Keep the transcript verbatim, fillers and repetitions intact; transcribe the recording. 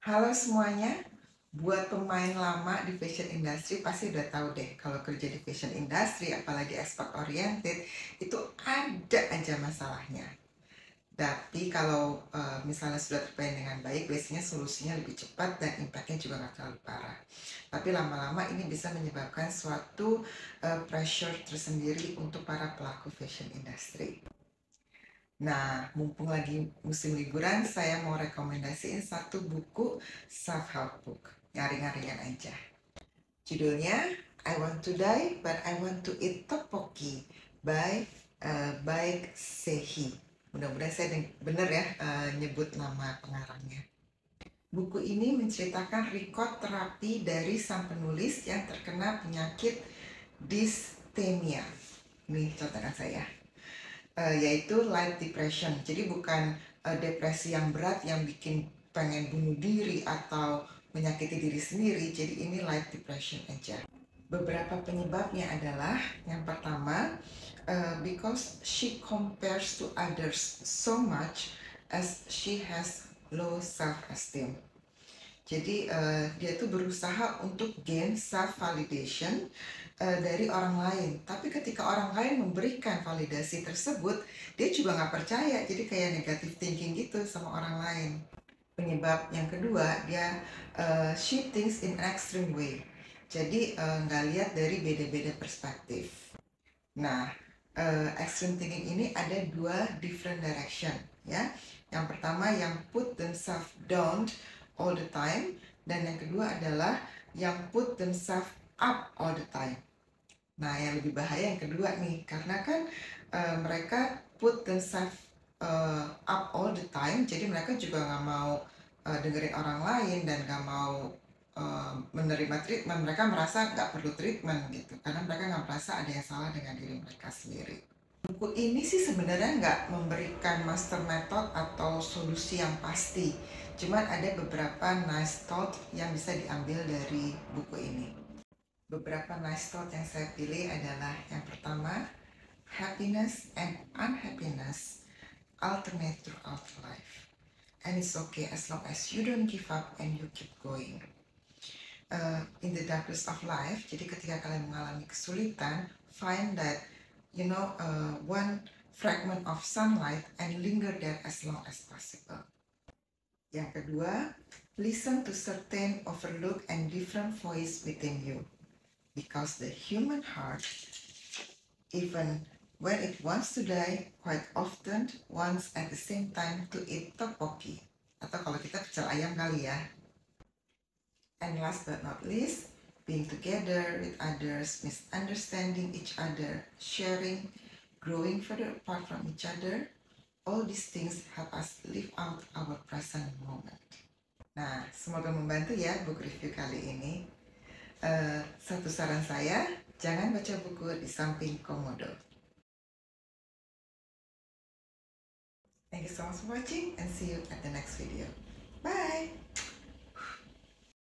Halo semuanya, buat pemain lama di fashion industry pasti udah tahu deh kalau kerja di fashion industry, apalagi expert oriented, itu ada aja masalahnya. Tapi kalau uh, misalnya sudah terplan dengan baik, biasanya solusinya lebih cepat dan impactnya juga nggak terlalu parah. Tapi lama-lama ini bisa menyebabkan suatu uh, pressure tersendiri untuk para pelaku fashion industry. Nah, mumpung lagi musim liburan, saya mau rekomendasiin satu buku self-help book. Nyari-nyarian aja. Judulnya I Want to Die But I Want to Eat Tteokbokki by uh, Baek Sehi. Mudah-mudahan saya benar ya uh, nyebut nama pengarangnya. Buku ini menceritakan record terapi dari sang penulis yang terkena penyakit dysthymia. Ini catatan saya. Uh, yaitu light depression. Jadi bukan uh, depresi yang berat yang bikin pengen bunuh diri atau menyakiti diri sendiri. Jadi ini light depression aja. Beberapa penyebabnya adalah yang pertama, uh, because she compares to others so much as she has low self esteem. Jadi uh, dia tuh berusaha untuk gain self validation uh, dari orang lain. Tapi ketika orang lain memberikan validasi tersebut, dia juga nggak percaya. Jadi kayak negative thinking gitu sama orang lain. Penyebab yang kedua, dia uh, she thinks in an extreme way. Jadi uh, nggak lihat dari beda-beda perspektif. Nah, uh, extreme thinking ini ada dua different direction, ya. Yang pertama yang put themselves down all the time, dan yang kedua adalah yang put themselves up all the time. Nah, yang lebih bahaya yang kedua nih, karena kan uh, mereka put themselves uh, up all the time, jadi mereka juga nggak mau uh, dengerin orang lain dan nggak mau uh, menerima treatment. Mereka merasa nggak perlu treatment gitu, karena mereka nggak merasa ada yang salah dengan diri mereka sendiri. Buku ini sih sebenarnya nggak memberikan master method atau solusi yang pasti, cuman ada beberapa nice thought yang bisa diambil dari buku ini. Beberapa nice thought yang saya pilih adalah yang pertama, happiness and unhappiness alternate throughout life. And it's okay as long as you don't give up and you keep going. Uh, in the darkest of life, jadi ketika kalian mengalami kesulitan, find that, you know, uh, one fragment of sunlight and linger there as long as possible. Yang kedua, listen to certain overlooked and different voice within you. Because the human heart, even when it wants to die, quite often wants at the same time to eat tteokbokki. Atau kalau kita pecel ayam kali ya. And last but not least, being together with others, misunderstanding each other, sharing, growing further apart from each other, all these things help us live out our present moment. Nah, semoga membantu ya book review kali ini. Uh, satu saran saya, jangan baca buku di samping komodo. Thank you so much for watching and see you at the next video.